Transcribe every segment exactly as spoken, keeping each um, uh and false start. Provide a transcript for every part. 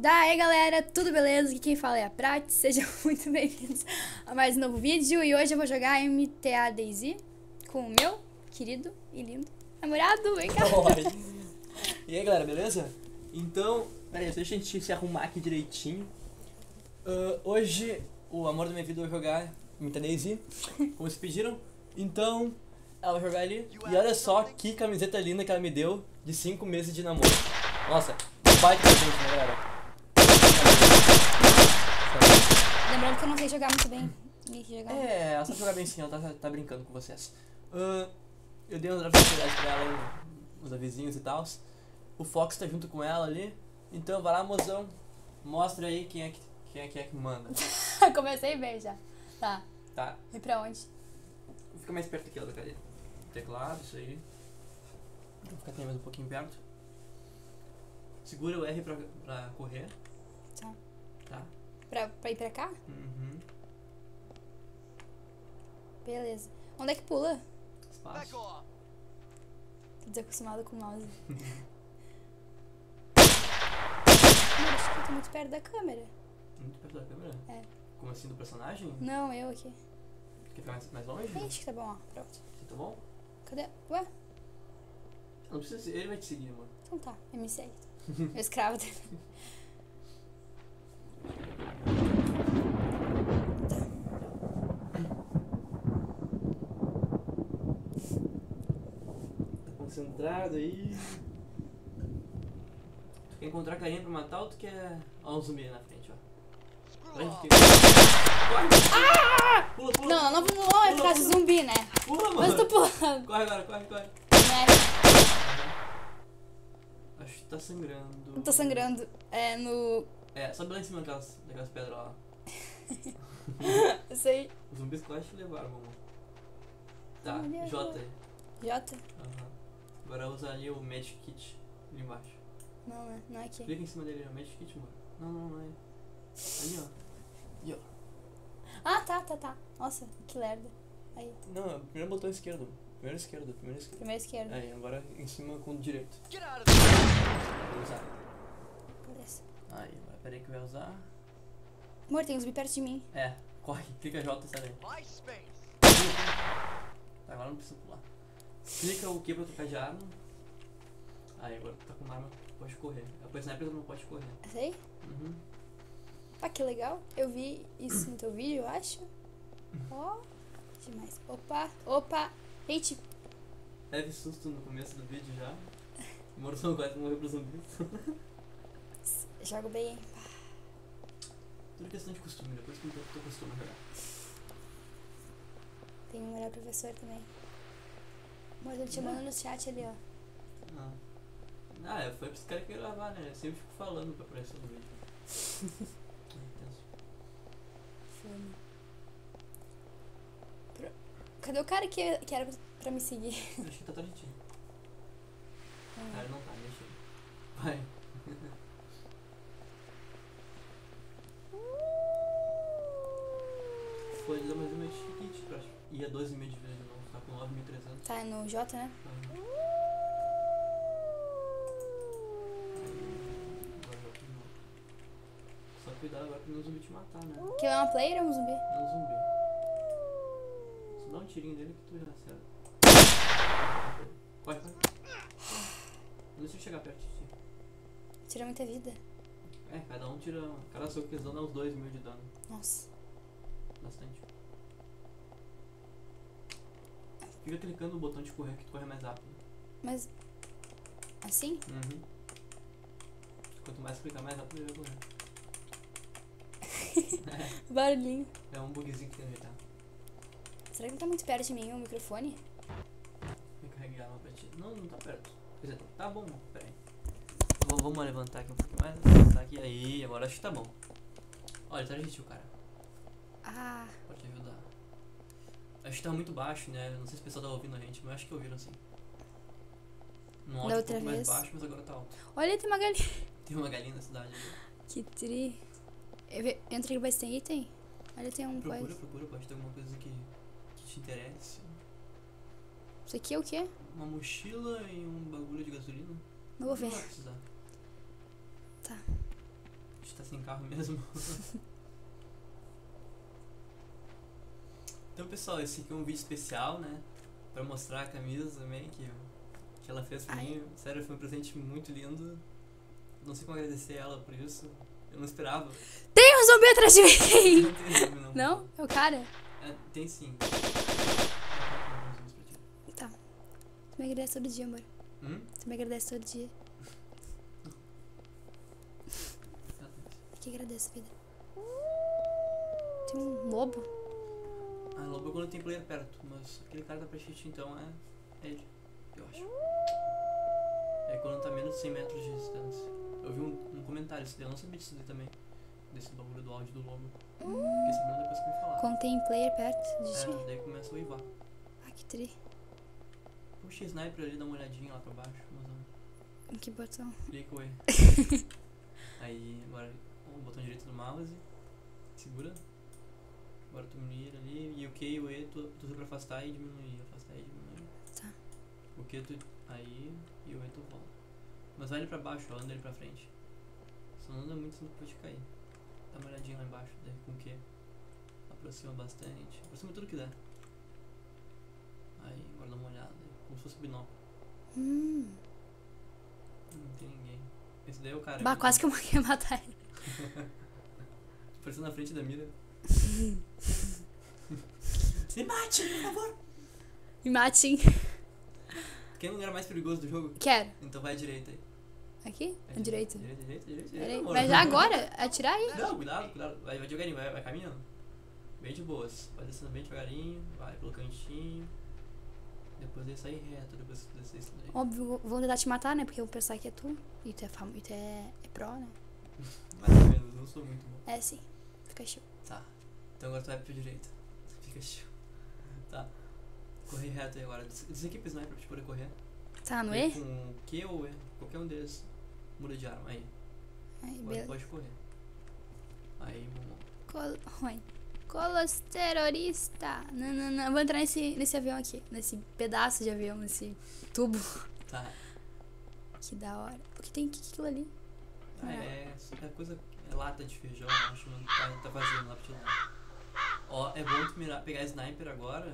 Daí galera, tudo beleza? Aqui quem fala é a Prati, sejam muito bem-vindos a mais um novo vídeo. E hoje eu vou jogar M T A DayZ com o meu querido e lindo namorado, vem cá. E aí galera, beleza? Então, peraí, deixa a gente se arrumar aqui direitinho. uh, Hoje o amor da minha vida vai jogar M T A DayZ, como vocês pediram. Então, ela vai jogar ali. E olha só que camiseta linda que ela me deu de cinco meses de namoro. Nossa, baita presente, né galera? Lembrando que eu não sei jogar muito bem. Jogar. É, ela sabe jogar bem sim, ela tá, tá brincando com vocês. uh, Eu dei uma oportunidade pra ela aí, os vizinhos e tal. O Fox tá junto com ela ali. Então vai lá, mozão, mostra aí quem é que, quem é, que, é que manda. Comecei bem já. Tá. Tá. E pra onde? Fica mais perto aqui, ó, da cadeira. Teclado, isso aí. Vou ficar aqui mais um pouquinho perto. Segura o R pra, pra correr. Tá. Tá. Pra, pra ir pra cá? Uhum. Beleza. Onde é que pula? Espaço. Tô desacostumado com o mouse. Mano, acho que eu tô muito perto da câmera. Muito perto da câmera? É. Como assim, do personagem? Não, eu aqui. Quer ficar mais, mais longe? Ixi, que tá bom, ó. Pronto. Você tá bom? Cadê? Ué? Não precisa, ele vai te seguir, amor. Então tá, ele me segue. Meu escravo dele. Tá concentrado aí. Tu quer encontrar carinha pra matar ou tu quer... Ó, um zumbi na frente, ó. Vai, que... Corre! Ah! Pula, pula! Não, não, não, não é por causa do zumbi, né? Pula, mano! Mas eu tô pulando. Corre agora, corre, corre. Não é? Acho que tá sangrando. Eu tô sangrando. É no... É, sobe lá em cima daquelas, daquelas pedras lá. Eu sei. Os zumbis quase te levaram, mamãe. Tá, Olha. J aí. J? Aham. Agora usa ali o Magic Kit ali embaixo. Não, não é, não é aqui. Clica em cima dele, o Magic Kit, mano. Não, não, não é. Ali, ó. Ali, ó. Ah, tá, tá, tá. Nossa, que lerda. Aí, Não, é o primeiro botão esquerdo. Primeiro esquerdo, primeiro esquerdo. primeira esquerda. Aí, agora em cima com o direito. Vou usar. Beleza. Aí, agora peraí que vai usar. Amor, tem um zumbi perto de mim. É, corre, clica J, sai daí. Tá, agora não precisa pular. Clica o Q pra trocar de arma. Aí, agora tu tá com uma arma, pode correr. A sniper não pode correr. Sei? Uhum. Ah, que legal. Eu vi isso no teu vídeo, eu acho. Ó, oh, demais. Opa, opa. Gente, Leve susto no começo do vídeo já. O Morzão quase morreu pros zumbis. jogo bem, hein? Tudo questão de costume, depois que eu tô acostumado a jogar. Tem um melhor professor também. Amor, tô te chamando no chat ali, ó. Ah, ah é, foi pros caras que gravar, né? Eu sempre fico falando pra aparecer no vídeo. É intenso. Fome. Pro... Cadê o cara que, que era pra me seguir? Eu acho que tá atrás de ti. Hum. Ah, ele não tá, deixa ele. Vai. Pode dar mais uma kit, eu acho. Ia doze mil de vida de novo, tá com nove mil e trezentos. Tá no J, né? Uhum. Agora vai de novo. Só cuidado agora pra não zumbi te matar, né? Que é uma player ou um zumbi? É um zumbi. Só dá um tirinho dele que tu já acerta. Corre, corre. Não deixa eu chegar perto de ti. Tira muita vida. É, cada um tira. Cada soco que eles dão dá uns dois mil de dano. Nossa. Bastante. Fica clicando no botão de correr que tu corre mais rápido. Mas... Assim? Uhum. Quanto mais clicar, mais rápido ele vai correr. Barulhinho. É, é um bugzinho que tem que ajeitar. Será que ele tá muito perto de mim, o microfone? Vou carregar uma pra ti. Não, não tá perto. Quer dizer, tá bom, pera aí. V vamos levantar aqui um pouquinho mais. Levantar aqui. Aí, agora acho que tá bom. Olha, tá gentil, cara. Ah. Pode te ajudar. Acho que tá muito baixo, né? Não sei se o pessoal tá ouvindo a gente, mas acho que ouviram sim. No áudio um outra pouco mais vez. baixo, mas agora tá alto. Olha, tem uma galinha. Tem uma galinha na cidade ali. Que tri. Eu ve- Entra aqui, mas tem item? Olha, tem um Procura, coisa. procura, pode ter alguma coisa que, que te interesse. Isso aqui é o quê? Uma mochila e um bagulho de gasolina. Não vou ver. Não vai precisar. Tá. gente tá sem carro mesmo. Então, pessoal, esse aqui é um vídeo especial, né? Pra mostrar a camisa também que, que ela fez pra Ai. mim. Sério, foi um presente muito lindo. Não sei como agradecer ela por isso. Eu não esperava. Tem um zumbi atrás de mim! Não tem nome, não. Não? É o cara? É, tem sim. Tá. Tu me agradece todo dia, amor. Hum? Tu me agradece todo dia. Que agradeço, vida. Tem um lobo? Ah, lobo é quando tem player perto, mas aquele cara da prechite então é ele, eu acho. É quando tá menos de cem metros de distância. Eu vi um, um comentário, eu não sabia disso daí também. Desse bagulho do áudio do lobo. Fiquei sabendo depois que me falaram. Quando tem player perto de ti? É, daí começa a uivar. Ah, que tri. Puxa sniper ali, dá uma olhadinha lá pra baixo. Mas, Em que botão? clica o E. Aí, agora o botão direito do mouse. Segura. Agora tu mira ali. E o Q e o E tu, tu usa pra afastar e diminuir. Afastar e diminuir. Tá. O Q tu. Aí. E o E tu volta. Mas vai ele pra baixo, ó, anda ele pra frente. Só não anda muito, senão tu pode cair. Dá uma olhadinha lá embaixo, daí com o Q. Aproxima bastante. Aproxima tudo que der. Aí, agora dá uma olhada. Como se fosse binóculo. Hum. Não tem ninguém. Esse daí é o cara. Bah, quase que eu ia matar ele. Apareceu na frente da mira. Se mate, por favor! Me mate, hein? Quer um lugar mais perigoso do jogo? Quero. Então vai à direita aí. Aqui? É À direita. Direita, direita, direita. Peraí. direita, amor. Mas já agora? Atirar aí? Não, cuidado, cuidado. Vai, vai devagarinho, vai, vai caminhando. Bem de boas. Vai descendo bem devagarinho, vai pelo cantinho. Depois ele sai reto, depois que descer isso daí. Óbvio, vão tentar te matar, né? Porque eu vou pensar que é tu. E tu é famo, e tu é, é pró, né? Mais ou menos, não sou muito bom. É sim. Fica show. Tá. Então agora tu vai pra direita. Fica chill. Tá. Corre reto aí agora. Desequipa o sniper pra te poder correr. Tá, no E? E? Com o Q ou E. Qualquer um deles. Muda de arma. Aí. Aí, Agora beleza. pode correr. Aí, vamos. Col... Oi. Colos terrorista. Não, não, não. Eu vou entrar nesse, nesse avião aqui. Nesse pedaço de avião, nesse tubo. Tá. Que da hora. O que tem que aquilo ali? Ah, é, é coisa. É lata de feijão, eu acho. Não tá, tá vazio lá pra te dar. Ó, é bom tu mirar, pegar sniper agora.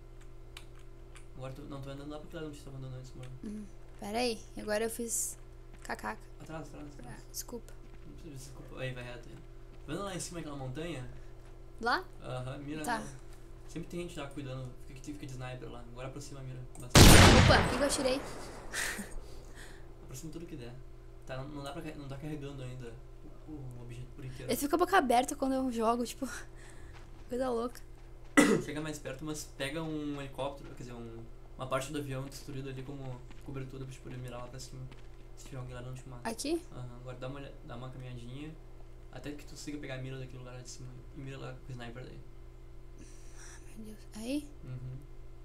Agora tu não tô andando lá porque lá não te tava andando antes, mano. Hum, pera aí. Agora eu fiz cacaca. Atrás, atrás, Ah, atrás. desculpa. Não precisa de desculpa. Aí, vai reto aí. Vendo lá em cima aquela montanha? Lá? Aham, mira. Tá. Lá. Sempre tem gente lá cuidando, fica, fica de sniper lá. Agora aproxima, mira. Bastante. Opa, o que que eu tirei? Aproxima tudo que der. Tá, não, não dá pra, não tá carregando ainda o, o objeto por inteiro. Eu fico com a boca aberta quando eu jogo, tipo. Coisa louca. Chega mais perto, mas pega um helicóptero, quer dizer, um, uma parte do avião destruída ali como cobertura pra te poder mirar lá pra cima. Se tiver alguém lá não te mata. Aqui? Aham, agora dá uma, olha- dá uma caminhadinha até que tu consiga pegar a mira daquele lugar lá de cima e mira lá com o sniper daí. Meu Deus. Aí? Uhum.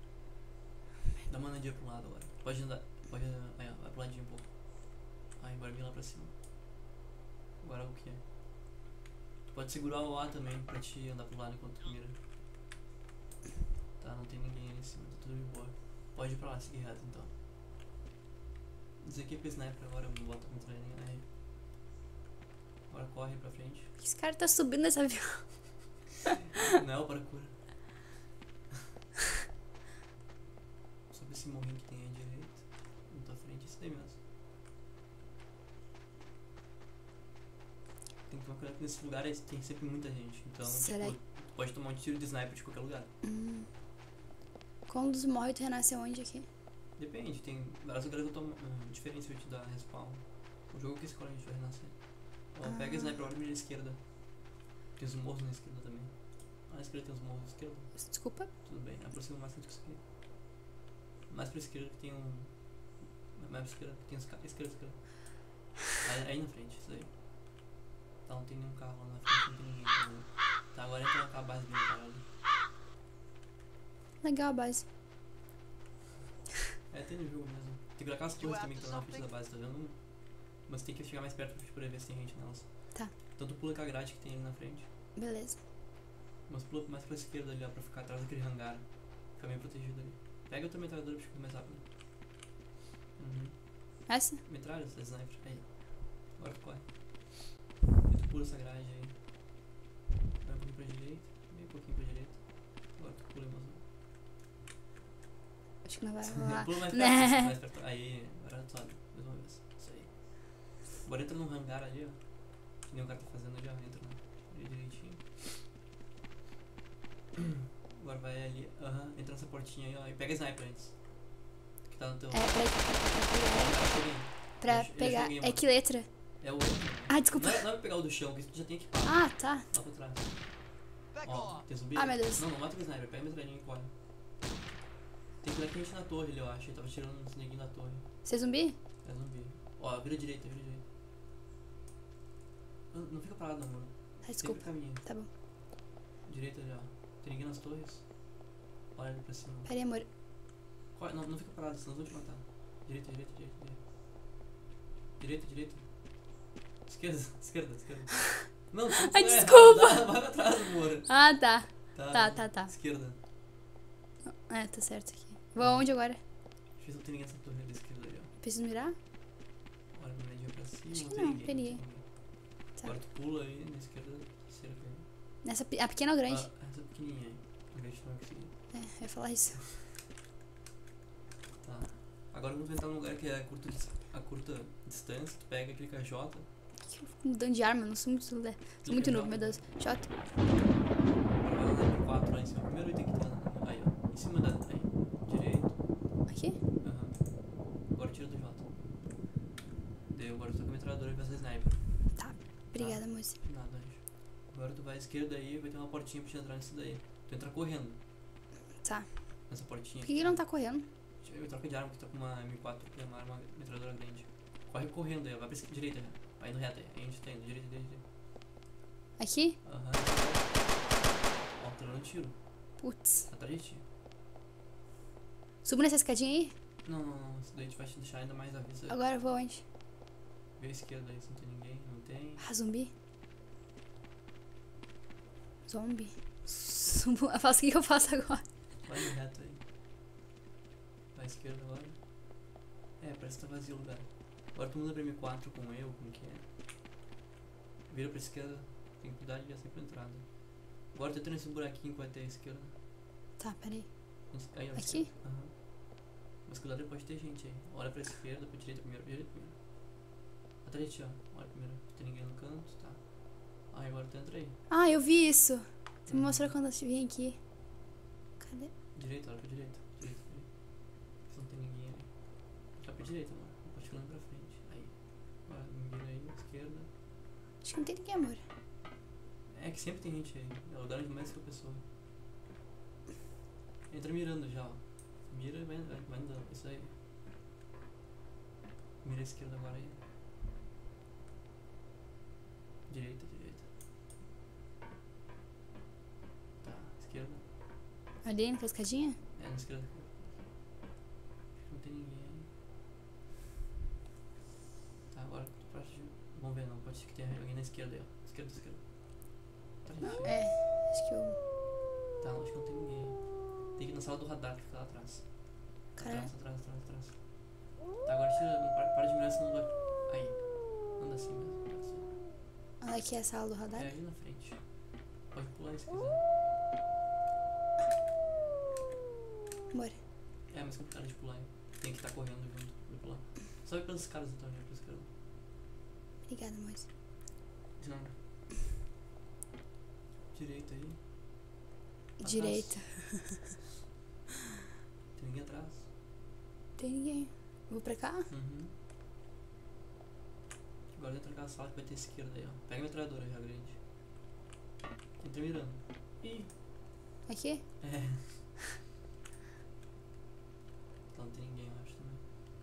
Dá uma andadinha pro lado agora. Pode andar, pode andar, aí, ó, vai pro ladinho um pouco. Aí agora mira lá pra cima. Agora o que? Tu pode segurar o A também pra te andar pro lado enquanto tu mira. Tá, não tem ninguém ali em cima, tá tudo de boa. Pode ir pra lá, seguir reto então. Desequipa o sniper agora, bota com training aí. Agora corre pra frente. Esse cara tá subindo nesse avião. Não é o parkour. Sobe esse morrinho que tem aí à direita. Na tua frente, esse daí mesmo. Tem que tomar cuidado que nesse lugar aí tem sempre muita gente. Então, Será tipo, tu pode tomar um tiro de sniper de qualquer lugar. Hum. Quando os morre, tu renasce aonde aqui? Depende, tem vários lugares que eu tomo uh, diferentes pra te dar respawn. O jogo que escolhe a gente vai renascer. Ó, Ah. pega sniper agora e mira à esquerda. Tem os morros na esquerda também. Ah, na esquerda tem os morros na esquerda. Desculpa. Tudo bem, aproxima o máximo que tu conseguir. Mais pra esquerda que tem um. Mais pra esquerda que tem os carros. Esquerda, esquerda. Aí, aí na frente, isso aí. Tá, não tem nenhum carro lá na frente, não tem ninguém. Tá, tá agora entra naquela base militar ali. Legal a base. É, tem no jogo mesmo. Tem que olhar aquelas torres também que estão na frente da base, tá vendo? Mas tem que chegar mais perto pra poder ver se tem gente nelas. Tá. Então tu pula com a grade que tem ali na frente. Beleza. Mas pula mais pra esquerda ali, ó, pra ficar atrás daquele hangar. Fica meio protegido ali. Pega a tua metralhadora pra ficar mais rápido. Uhum. Essa? Metralha, essa sniper. Aí. Agora tu corre. E tu pula essa grade aí. Vai um pouquinho pra direita, meio pouquinho pra direita. Agora tu pula, mozão. Acho que não vai rolar. Pula mais perto, Né? mais perto. Aí, agora tu sobe. Mais uma vez. Isso aí. Agora entra num hangar ali, ó. Que nem o cara tá fazendo ali, ó. Entra ali direitinho. Agora vai ali. Aham, uhum. Entra nessa portinha aí, ó. E pega sniper antes. Que tá no teu. É, pra, pra, pra, pra pegar. Joguei, é que letra? É o outro. Ah, desculpa. Não é, não é pegar o do chão, que tu já tem equipado. Ah, tá. Lá pra trás. Ó, tem zumbi? Ah, meu Deus. Não, não mata com o sniper, pega a metralhinha e corre. Tem que ir aqui na torre ali, eu acho. Ele tava tirando uns neguinhos na torre. Você é zumbi? É zumbi. Ó, vira direita, vira direita. Não, não fica parado não, mano. Ah, desculpa. Caminho. Tá bom. Direita ali, ó. Tem ninguém nas torres. Olha ali pra cima. Pera aí, amor. Corre, não, não fica parado, senão eles vão te matar. Direita, direita, direita, direita. Direita, direita. Esquerda, esquerda, esquerda. Não, tu Ai, é desculpa. errado, vai pra trás, amor. Ah, tá. Tá, Tá, tá, tá. Esquerda. É, tá certo aqui. Vou aonde agora? Fiz não tem ninguém nessa torre da esquerda ali, ó. Preciso mirar? Olha, miradinha pra cima. Acho que tem não, ninguém, peguei. tem ninguém. Tá. Agora tu pula aí na esquerda, cerca aí. Nessa, pe- a pequena ou grande? Ah, essa pequenininha aí. Em vez de não conseguir. É, eu ia falar isso. Tá. Agora vamos entrar num lugar que é a curta, dis- a curta distância. Tu pega, clica J. Por que eu fico mudando de arma? Eu não sou muito. Sou muito noob, meu Deus. J. Vai lá na M quatro lá em cima. Primeiro item que tem lá. Aí, ó. Em cima da. Aí. Direito. Aqui? Aham. Agora tira do J. Deu, agora tu tá com a metralhadora e vai ser sniper. Tá. Obrigada, moça. Nada, anjo. Agora tu vai à esquerda aí e vai ter uma portinha pra te entrar nisso daí. Tu entra correndo Tá. nessa portinha. Por que ele não tá correndo? Eu troca de arma, que tá com uma M quatro, que é uma arma metralhadora grande. Corre correndo aí, vai pra esquerda, direita já. Vai indo reto aí. Aí a gente tá indo, direita, direita, direita. Aqui? Aham. Ó, tá dando tiro. Putz. Atrás de ti. Subo nessa escadinha aí? Não, não, não. Isso daí te vai te deixar ainda mais avisa. Agora eu vou onde? Vê a esquerda aí se não tem ninguém. Não tem. Ah, zumbi? Zombie? Subo. Eu faço o que que eu faço agora? Vai indo reto aí. Vai à esquerda agora. É, parece que tá vazio o lugar. Agora tu muda pra M quatro com eu, como que é? Vira pra esquerda. Tem que cuidar de já sempre entrada. Agora tu entra nesse buraquinho que vai ter a esquerda. Tá, peraí. Aí, ó, Aqui? esquerda. Aham. Mas cuidado, pode ter gente aí. Olha pra esquerda, pra direita primeiro, pra direita primeiro. Atrás de ti, ó. Olha primeiro. Não tem ninguém no canto, tá. Ah, agora tu entra aí. Ah, eu vi isso. Tu me Uhum. mostrou quando eu vim aqui. Cadê? Direita, olha pra direita. Direita, direita. Se não tem ninguém ali. Olha pra direita, mano. Pode ficar pra frente. Aí. Agora me vira aí, esquerda. Acho que não tem ninguém, amor. É que sempre tem gente aí. É o lugar onde mais fica a pessoa. Entra mirando já, ó. Mira e vai, vai, vai andando. Isso aí. Mira a esquerda agora aí. Direita, direita. Tá, esquerda. Ali naquela escadinha? É, na esquerda. Acho que não tem ninguém aí. Tá, agora tu parte de... Vamos ver, não. Pode ser que tenha alguém na esquerda aí, ó. Esquerda, esquerda. Tá, gente. É, acho que eu. Tá, acho que não tem ninguém aí. Tem que ir na sala do radar que fica lá atrás. Caralho. Atrás, atrás, atrás, atrás. Tá, agora tira, não para, para de mirar, senão vai... Aí. Anda assim mesmo, anda assim. Olha aqui a sala do radar. É, ali na frente. Pode pular aí se quiser. Bora. É, mas complicado de pular, hein? Tem que estar correndo junto pra pular. Sobe pelas escadas então, já, pelas escadas. Obrigada, moça. De nada. Direita aí. Atrás. Direita. Tem ninguém atrás. Tem ninguém. Vou pra cá? Uhum. Agora entra naquela sala que vai ter esquerda aí, ó. Pega a metralhadora já, grande. Entra mirando. Ih. Aqui? É. Então não tem ninguém, eu acho também.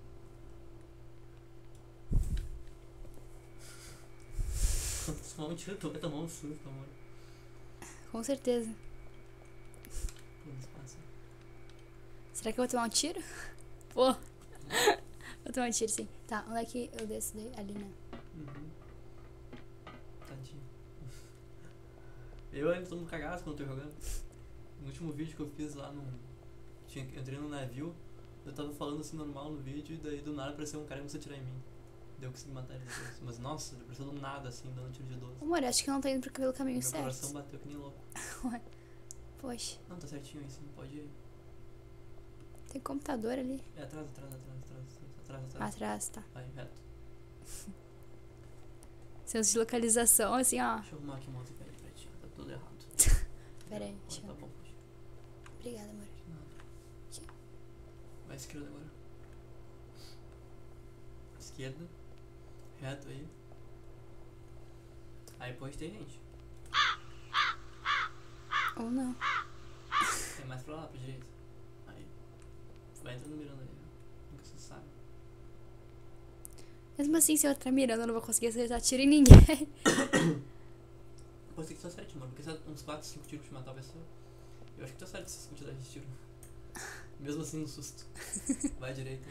Quando tu tomar um tiro, tu vai tomar um susto, amor. Com certeza. Pula espaço. Será que eu vou tomar um tiro? Pô. Vou tomar um tiro, sim. Tá, onde é que eu desço daí? Ali, né? Uhum. Tadinho. Eu ainda tô no cagaço quando tô jogando. No último vídeo que eu fiz lá no... Tinha, eu entrei no navio, eu tava falando assim normal no vídeo e daí do nada apareceu um cara e começou a atirar em mim. Daí eu consegui matar ele depois. Mas nossa, ele apareceu do nada assim, dando tiro de doze. Amor, acho que eu não tô indo pelo caminho Meu certo. coração bateu que nem louco. Poxa, Não, tá certinho aí sim, pode ir. tem computador ali. É atrás, atrás, atrás, atrás, atrás, atrás. Atrás, tá. Vai, reto. Senso de localização, assim, ó. Deixa eu arrumar aqui a música aí pra ti, tá tudo errado. Pera aí, Ah, deixa tá eu... bom, pode. Obrigada, amor. De nada. Aqui. Vai esquerda agora. Esquerda. Reto aí. Aí pode ter gente. Ou não. Tem mais pra lá, pra direita. Aí. Vai entrando mirando aí. Nunca se sabe. Mesmo assim, se eu entrar mirando, eu não vou conseguir acertar tiro em ninguém. Pode ser que tu acerte, mano. Porque se é uns quatro, cinco tiros pra te matar a pessoa. Eu acho que tu acerta essas quantidades de tiro. Mesmo assim, no susto. Vai à direita.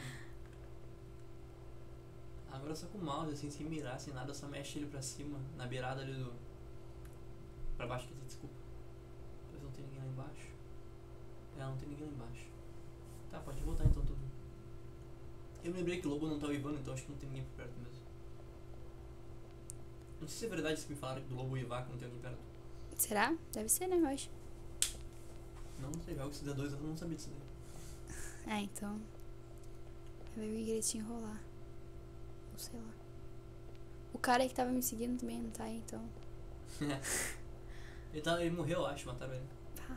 Agora só com o mouse, assim, sem mirar, sem nada, só mexe ele pra cima, na beirada ali do... Pra baixo, quer dizer, desculpa. Talvez não tem ninguém lá embaixo. É, não tem ninguém lá embaixo. Tá, pode voltar então tudo. Eu me lembrei que o lobo não tá uivando, então acho que não tem ninguém por perto mesmo. Não sei se é verdade isso que me falaram do lobo uivar que não tem alguém perto. Será? Deve ser, né, eu acho. Não, não sei, jogo C D dois eu não sabia disso daí. É, então... Vai ver o ingretinho rolar. Ou sei lá. O cara aí que tava me seguindo também não tá aí, então... ele, tá, ele morreu, eu acho, mataram ele. Pá.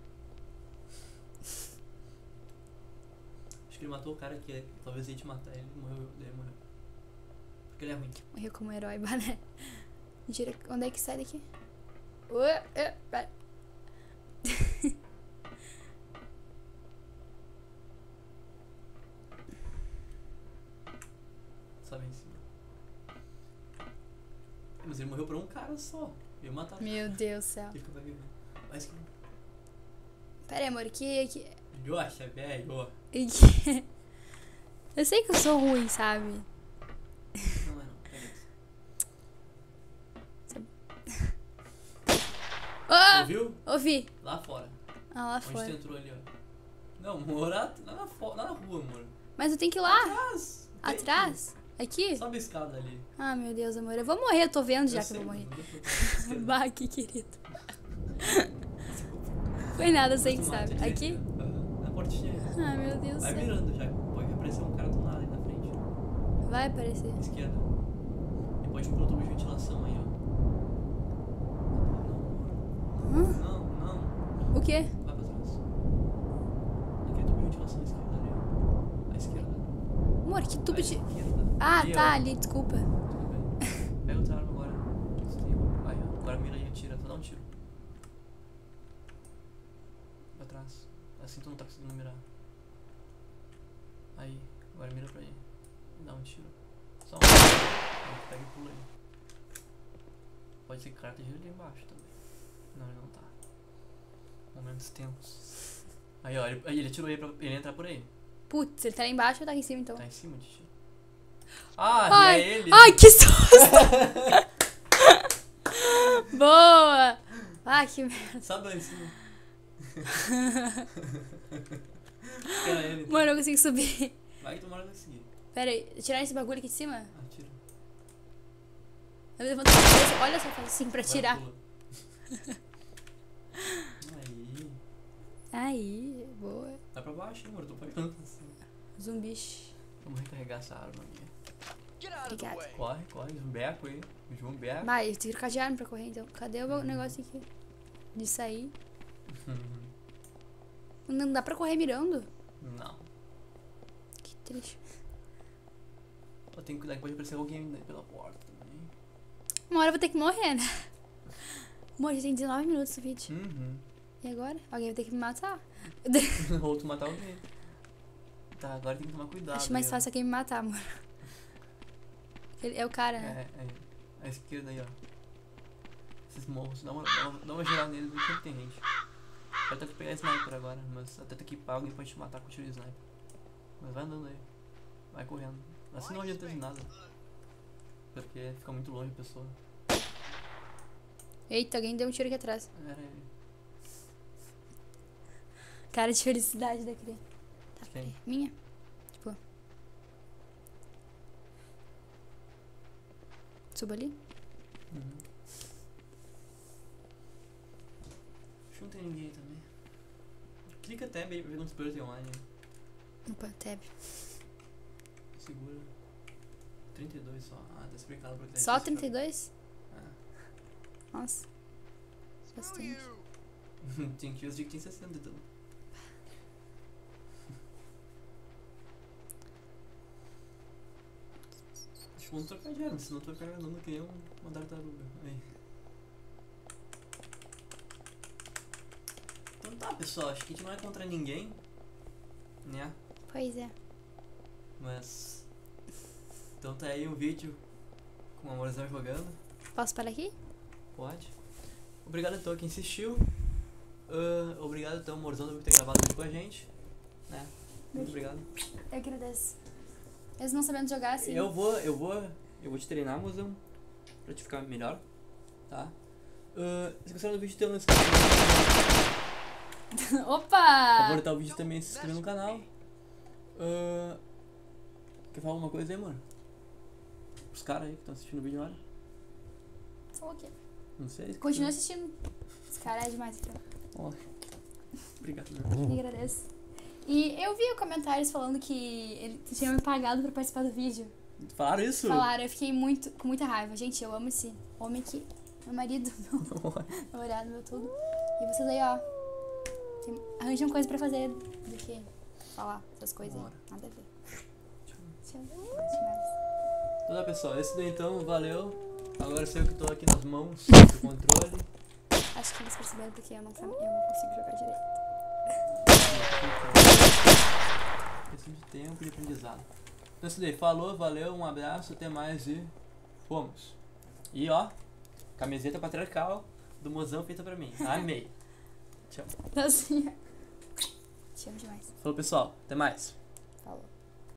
Acho que ele matou o cara que talvez ia te matar, ele morreu, daí ele morreu. Porque ele é ruim. Morreu como herói, bané. Gira... Onde é que sai daqui? Ué, é, vai. Sabe em cima. É, mas ele morreu pra um cara só. Eu matar. Meu Deus do céu. Ele ficou vivo. Mas que. Pera aí, amor, que... que... Eu acho, é velho. que... Eu sei que eu sou ruim, sabe? Não é não, pega isso. Oh! Ouviu? Ouvi. Lá fora. Ah, lá Onde fora. tu entrou ali, ó. Não, morar lá na, fo- lá na rua, amor. Mas eu tenho que ir lá. Atrás. Tem Atrás? Aqui? que- Sobe a escada ali. Ah, meu Deus, amor. Eu vou morrer, eu tô vendo já Eu que sei, eu vou morrer. mas não deu pra- esquerda. Bah, que querido. Foi nada, eu sei que Tomate, sabe. à Aqui? direita. Aham, na portinha. Ah, meu Deus do Vai céu. virando já. Pode aparecer um cara do nada aí na frente. Vai aparecer. Esquerda. E pode ir pro tubo de ventilação aí, ó. Hã? Não, não. O quê? Vai pra trás. Naquele tubo de ventilação à esquerda ali, ó. À esquerda. Amor, que tubo À de... esquerda. Ah, Ali, tá, ó. ali, desculpa. Tudo bem. Pega outra arma agora. Você tem- Vai, ó. Agora mira e atira. Só dá um tiro. Pra trás. Assim tu não tá conseguindo mirar. Aí. Agora mira pra ele. Dá um tiro. Só um. Aí tu pega e pula aí. Pode ser que o cara esteja ali embaixo também. Não, ele não tá. Momentos tensos. Aí, ó. Ele, aí ele atirou aí pra ele entrar por aí. Putz, ele tá lá embaixo ou tá aqui em cima, então? Tá em cima de ti. Ah, Ai, é ele! ai, que susto! Boa! Ah, que merda. Sabe lá em cima? Era ele. Mano, eu consigo subir. Vai que tu mora vai seguir. Pera aí, tirar esse bagulho aqui de cima? Ah, tira. Eu levanto a cabeça. Olha só, faz assim pra Agora tirar. pula. Aí. Aí, boa. Vai pra baixo, amor. Eu tô pagando assim. Zumbis. Vamos recarregar essa arma aqui. Obrigada. Corre, corre. Zumbeco aí. Zumbeco. Vai, eu tenho que trocar de arma pra correr, então. Cadê o negócio aqui? De sair. Não dá pra correr mirando? Não. Que triste. Eu tenho que cuidar que pode aparecer alguém pela porta também. Uma hora eu vou ter que morrer, né? Amor, já tem dezenove minutos no vídeo. Uhum. E agora? Alguém vai ter que me matar. Ou tu matar alguém. Tá, agora tem que tomar cuidado. Acho mais aí, ó. fácil alguém me matar, amor. Ele é o cara, né? É, é. À esquerda aí, ó. Esses morros. Dá uma, dá uma, dá uma geral neles, sempre tem gente. Vai ter que pegar sniper agora, mas até ter que equipar alguém pode te matar com tiro de sniper. Mas vai andando aí. Vai correndo. Assim não adianta de nada. Porque fica muito longe a pessoa. Eita, alguém deu um tiro aqui atrás. Era ele. Cara de felicidade da criança. Tá, Quem? peraí. Minha? Tipo. Suba ali? Uhum. Acho que não tem ninguém também. Clica tab aí pra ver quantos players tem online. Opa, tab. Segura. trinta e dois só. Ah, tá explicado porque Só trinta e dois? Ah. Nossa. Bastante. Tem dias de que tem sessenta então. Acho que vamos trocar de arma, senão tu vai pegar andando que nem um- uma tartaruga. Aí. Então tá, pessoal, acho que a gente não é contra ninguém, né? Pois é. Mas. Então tá aí um vídeo com o Amorzão jogando. Posso parar aqui? Pode. Obrigado a todo quem assistiu. Uh, obrigado então, Amorzão, por ter gravado o vídeo com a gente. Né? Muito obrigado. Eu agradeço. Eles não sabendo jogar assim. Eu vou, eu vou, eu vou te treinar, mozão, pra te ficar melhor, tá? Uh, se gostaram do vídeo, então não se inscreva. Opa! Favoritar o vídeo também, se inscrever no canal. Uh, quer falar alguma coisa aí, mano? Os caras aí que estão assistindo o vídeo agora? Falou o quê? Não sei. Continua assistindo. Esse cara é demais aqui, ó. Ó. Obrigado, meu. Eu agradeço. E eu vi comentários falando que ele tinha me pagado pra participar do vídeo. Falaram isso? Falaram, eu fiquei muito, com muita raiva. Gente, eu amo esse homem que... Meu marido, meu namorado, meu tudo. E vocês aí, ó. Tem, arranjam coisa pra fazer do que falar essas coisas aí. Bora. Nada a ver. Tchau. Demais. Então tá, pessoal, esse daí então, valeu. Agora sei que tô aqui nas mãos do controle. Acho que eles perceberam porque eu não, eu não consigo jogar direito. Questão de tempo e de aprendizado. Então isso daí, falou, valeu, um abraço, até mais e fomos. E ó, camiseta patriarcal do mozão feita pra mim. Amei. Tchau. Assim. Te amo demais. Falou, pessoal, até mais. Falou.